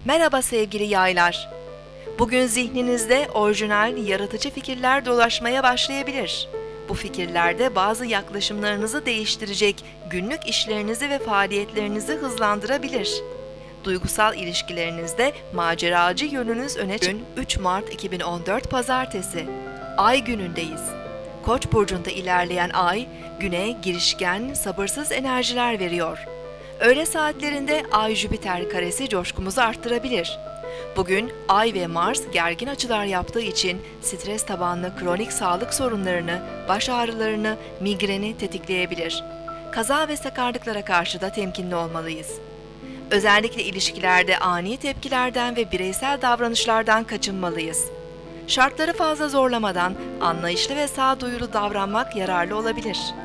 Merhaba sevgili yaylar. Bugün zihninizde orijinal, yaratıcı fikirler dolaşmaya başlayabilir. Bu fikirlerde bazı yaklaşımlarınızı değiştirecek, günlük işlerinizi ve faaliyetlerinizi hızlandırabilir. Duygusal ilişkilerinizde maceracı yönünüz öne çıkıyor. Gün 3 Mart 2014 Pazartesi. Ay günündeyiz. Koç burcunda ilerleyen ay, güne girişken, sabırsız enerjiler veriyor. Öğle saatlerinde Ay-Jüpiter karesi coşkumuzu arttırabilir. Bugün Ay ve Mars gergin açılar yaptığı için stres tabanlı kronik sağlık sorunlarını, baş ağrılarını, migreni tetikleyebilir. Kaza ve sakarlıklara karşı da temkinli olmalıyız. Özellikle ilişkilerde ani tepkilerden ve bireysel davranışlardan kaçınmalıyız. Şartları fazla zorlamadan anlayışlı ve sağduyulu davranmak yararlı olabilir.